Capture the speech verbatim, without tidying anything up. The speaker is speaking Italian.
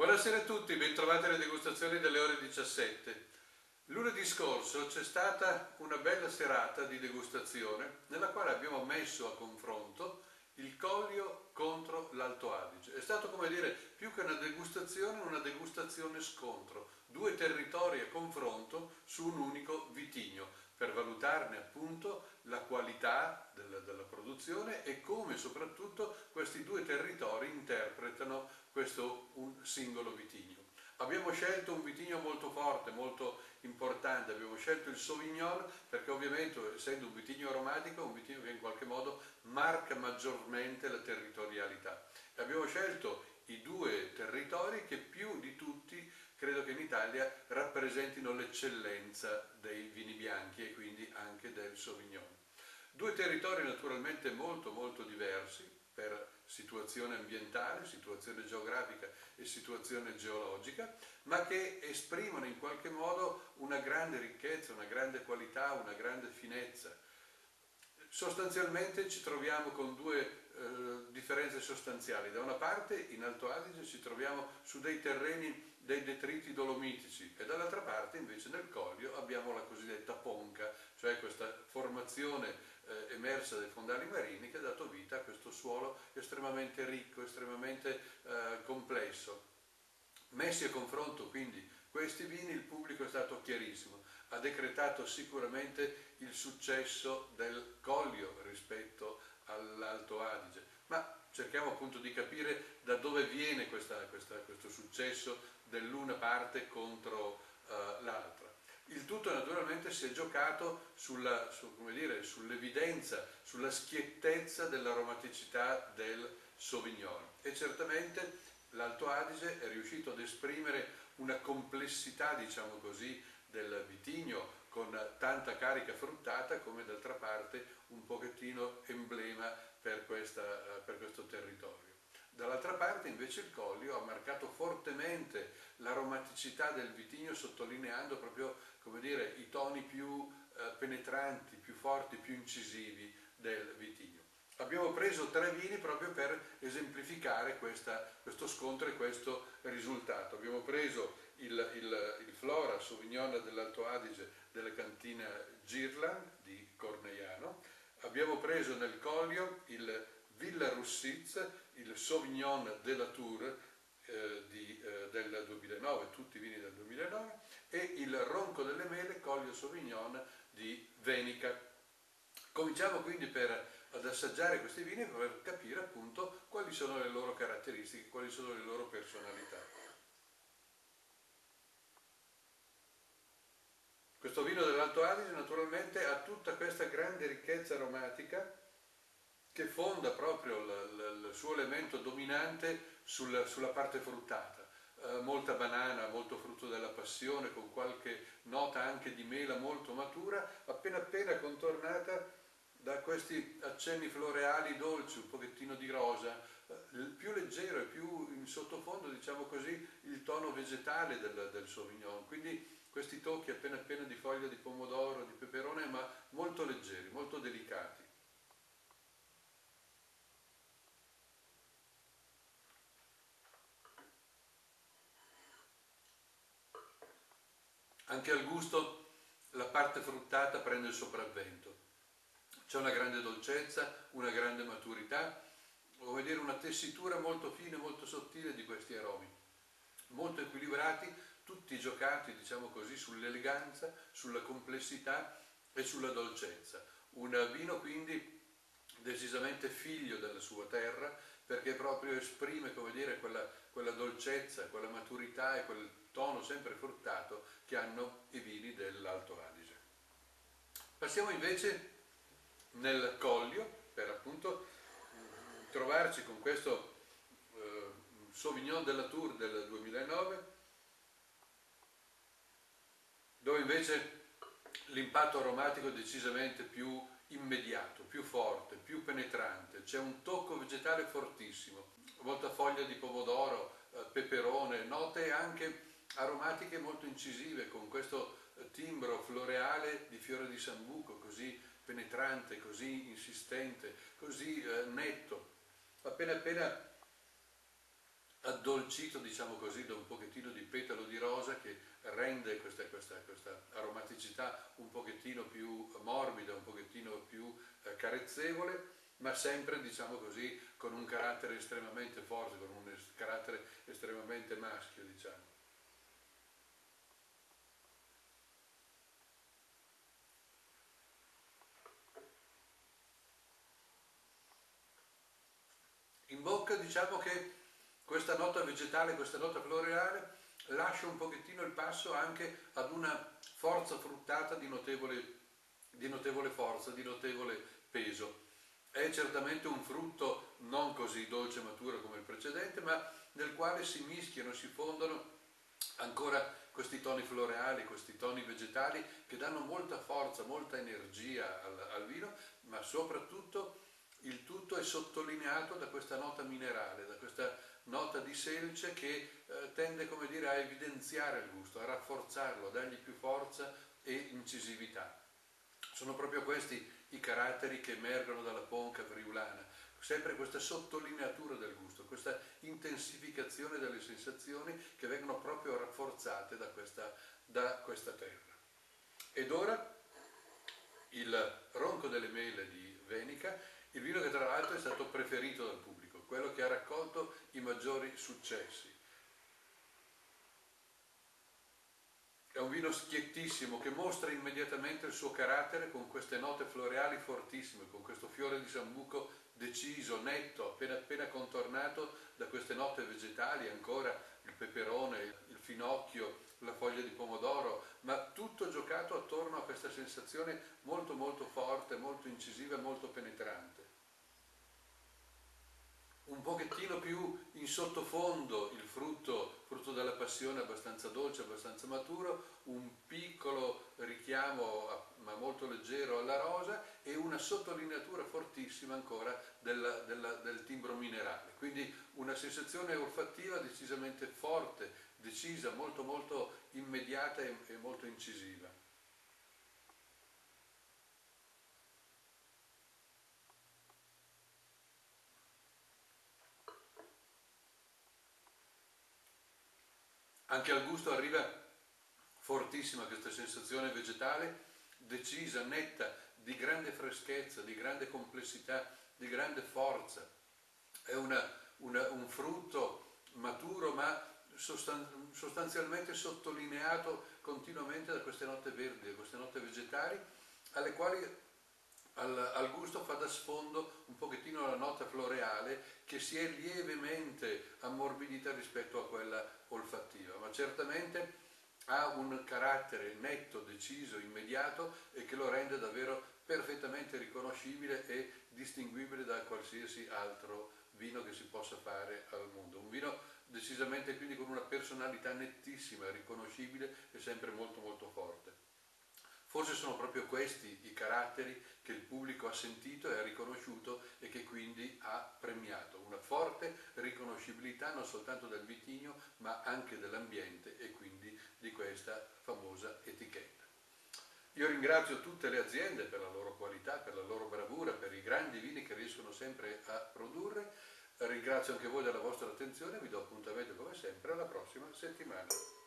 Buonasera a tutti, bentrovati alle degustazioni delle ore diciassette. Lunedì scorso c'è stata una bella serata di degustazione nella quale abbiamo messo a confronto il Collio contro l'Alto Adige. È stato, come dire, più che una degustazione, una degustazione scontro, due territori a confronto su un unico vitigno, per valutarne appunto la qualità della, della produzione e come soprattutto questi due territori interpretano questo un singolo vitigno. Abbiamo scelto un vitigno molto forte, molto importante, abbiamo scelto il Sauvignon perché ovviamente, essendo un vitigno aromatico, è un vitigno che in qualche modo marca maggiormente la territorialità. E abbiamo scelto i due territori che più di tutti credo che in Italia rappresentino l'eccellenza dei vini bianchi e quindi anche del Sauvignon. Due territori naturalmente molto molto diversi per situazione ambientale, situazione geografica e situazione geologica, ma che esprimono in qualche modo una grande ricchezza, una grande qualità, una grande finezza. Sostanzialmente ci troviamo con due eh, differenze sostanziali. Da una parte in Alto Adige ci troviamo su dei terreni, dei detriti dolomitici, e dall'altra parte invece nel Collio abbiamo la cosiddetta ponca, cioè questa formazione eh, emersa dai fondali marini che ha dato vita a questo suolo estremamente ricco, estremamente eh, complesso. Messi a confronto quindi questi vini, il pubblico è stato chiarissimo, ha decretato sicuramente il successo del Collio rispetto all'Alto Adige, ma cerchiamo appunto di capire da dove viene questa, questa, questo successo dell'una parte contro uh, l'altra. Il tutto naturalmente si è giocato sulla, su, come dire, sull'evidenza, sulla schiettezza dell'aromaticità del Sauvignon, e certamente l'Alto Adige è riuscito ad esprimere una complessità, diciamo così, del vitigno con tanta carica fruttata come d'altra parte un pochettino emblema per, questa, per questo territorio. Dall'altra parte invece il Collio ha marcato fortemente l'aromaticità del vitigno, sottolineando proprio, come dire, i toni più eh, penetranti, più forti, più incisivi del vitigno. Abbiamo preso tre vini proprio per esemplificare questa, questo scontro e questo risultato. Abbiamo preso il, il, il Flora Sauvignon dell'Alto Adige della cantina Girland di Corneiano, abbiamo preso nel Collio il Villa Russitz, il Sauvignon de la Tour eh, di, eh, del duemilanove, tutti i vini del duemilanove, e il Ronco delle Mele Collio Sauvignon di Venica. Cominciamo quindi per, ad assaggiare questi vini per capire appunto quali sono le loro caratteristiche, quali sono le loro personalità. Questo vino dell'Alto Adige naturalmente ha tutta questa grande ricchezza aromatica che fonda proprio il, il suo elemento dominante sul, sulla parte fruttata. Eh, molta banana, molto frutto della passione, con qualche nota anche di mela molto matura, appena appena contornata da questi accenni floreali dolci, un pochettino di rosa, eh, più leggero e più in sottofondo, diciamo così, il tono vegetale del, del Sauvignon. Quindi questi tocchi appena appena di foglia di pomodoro, di peperone, ma molto leggeri, molto delicati. Anche al gusto la parte fruttata prende il sopravvento. C'è una grande dolcezza, una grande maturità, come dire, una tessitura molto fine, molto sottile di questi aromi, molto equilibrati, tutti giocati, diciamo così, sull'eleganza, sulla complessità e sulla dolcezza. Un vino quindi decisamente figlio della sua terra, perché proprio esprime, come dire, quella, quella dolcezza, quella maturità e quel tono sempre fruttato che hanno i vini dell'Alto Adige. Passiamo invece nel Collio per appunto trovarci con questo eh, Sauvignon de la Tour del duemilanove, dove invece l'impatto aromatico è decisamente più immediato, più forte, più penetrante, c'è un tocco vegetale fortissimo, molta foglia di pomodoro, eh, peperone, note anche aromatiche molto incisive con questo timbro floreale di fiore di sambuco così penetrante, così insistente, così eh, netto. Appena appena addolcito, diciamo così, da un pochettino di petalo di rosa che rende questa, questa, questa aromaticità un pochettino più morbida, un pochettino più eh, carezzevole, ma sempre, diciamo così, con un carattere estremamente forte, con un es- carattere estremamente maschio, diciamo. In bocca diciamo che questa nota vegetale, questa nota floreale lascia un pochettino il passo anche ad una forza fruttata di notevole, di notevole forza, di notevole peso. È certamente un frutto non così dolce e maturo come il precedente, ma nel quale si mischiano, si fondono ancora questi toni floreali, questi toni vegetali che danno molta forza, molta energia al, al vino, ma soprattutto il tutto è sottolineato da questa nota minerale, da questa nota di selce che eh, tende, come dire, a evidenziare il gusto, a rafforzarlo, a dargli più forza e incisività. Sono proprio questi i caratteri che emergono dalla Ponca friulana, sempre questa sottolineatura del gusto, questa intensificazione delle sensazioni che vengono proprio rafforzate da questa, da questa terra. Ed ora il Ronco delle Mele di Venica, il vino che tra l'altro è stato preferito dal pubblico, quello che ha raccolto i maggiori successi. È un vino schiettissimo che mostra immediatamente il suo carattere con queste note floreali fortissime, con questo fiore di sambuco deciso, netto, appena, appena contornato da queste note vegetali, ancora il peperone, il finocchio, la foglia di pomodoro, ma tutto giocato attorno a questa sensazione molto molto forte, molto incisiva e molto penetrante. Un pochettino più in sottofondo il frutto, frutto della passione abbastanza dolce, abbastanza maturo, un piccolo richiamo ma molto leggero alla rosa e una sottolineatura fortissima ancora del, del, del timbro minerale. Quindi una sensazione olfattiva decisamente forte, decisa, molto molto immediata e, e molto incisiva. Anche al gusto arriva fortissima questa sensazione vegetale, decisa, netta, di grande freschezza, di grande complessità, di grande forza. È una, una, un frutto maturo ma sostan- sostanzialmente sottolineato continuamente da queste note verdi, da queste note vegetali, alle quali al, al gusto fa da sfondo un pochettino la nota floreale che si è lievemente ammorbidita rispetto a quella olfattiva, ma certamente ha un carattere netto, deciso, immediato e che lo rende davvero perfettamente riconoscibile e distinguibile da qualsiasi altro vino che si possa fare al mondo. Un vino decisamente quindi con una personalità nettissima, riconoscibile e sempre molto molto forte. Forse sono proprio questi i caratteri che il pubblico ha sentito e ha riconosciuto e che quindi ha premiato. Una forte riconoscibilità non soltanto del vitigno ma anche dell'ambiente e quindi di questa famosa etichetta. Io ringrazio tutte le aziende per la loro qualità, per la loro bravura, per i grandi vini che riescono sempre a produrre. Ringrazio anche voi della vostra attenzione e vi do appuntamento come sempre alla prossima settimana.